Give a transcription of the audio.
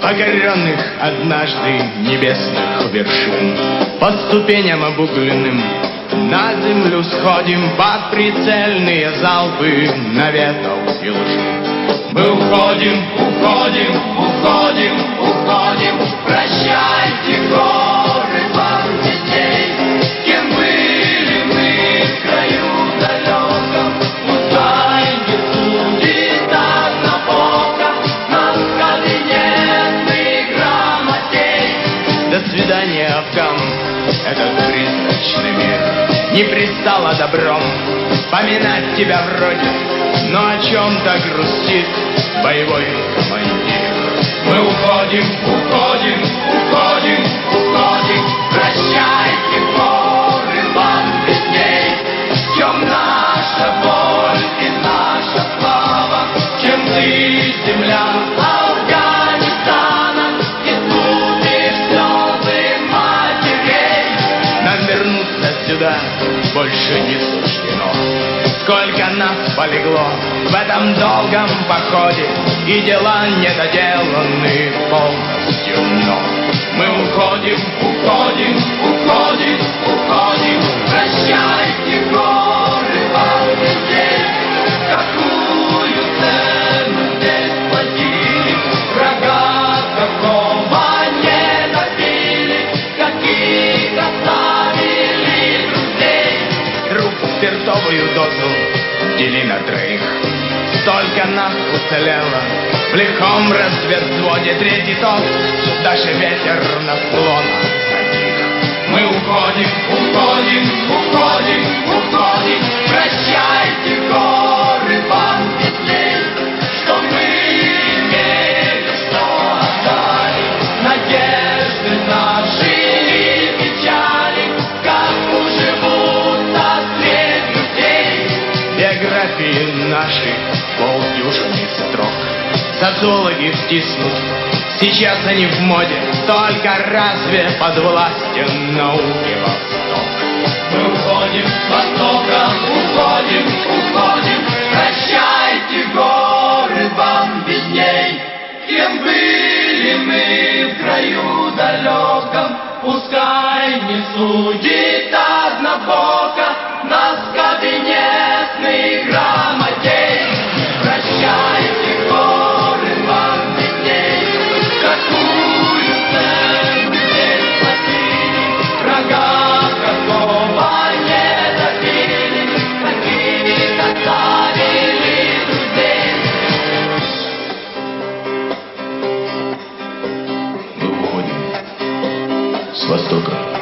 покоренных однажды небесных вершин. По ступеням обугленным на землю сходим под прицельные залпы наветов и лжи. Мы уходим, уходим, уходим, уходим. Прощайте, горы, вам детей. Кем были мы в краю далеком, пускай не судит однобоко нас кабинетных грамотей. До свидания, Афган, этот призрачный мир. Не пристало добром поминать тебя вроде, но о чем-то грустит боевой командир. Мы уходим, уходим, уходим, уходим. Прощайте, горы, вам видней. Чем наша боль и наша слава, чем ты, земля Афганистана, и слушаешь слезы матерей. Нам вернуться сюда больше не суждено. Сколько нас полегло в этом долгом походе, и дела недоделаны полностью, но мы уходим, уходим, уходим, уходим. Прощайте, горы, вам детей. Какую цену здесь платили, врага какого не добили, каких оставили друзей. Друг спиртовую дозу дели на троих. Столько нас уцелело в лихом разведводе. Третий тост, даже ветер на склонах затих. Мы уходим, уходим, уходим, уходим. Прощайте, горы, вам видней, что мы имели, что отдали. Надежды наши и печали, как уживутся средь людей. Биографии наши полдюжины строк, социологи втиснут, сейчас они в моде. Только разве подвластен науке Восток? Мы уходим с Востока, уходим, уходим. Прощайте, горы, вам видней. Кем были мы в краю далеком, пускай не судит однобоко нас кабинетных грамотей. Прощайте, горы, вам видней. Какую цену здесь платили, врага какого не добили, каких оставили друзей. Мы уходим с Востока.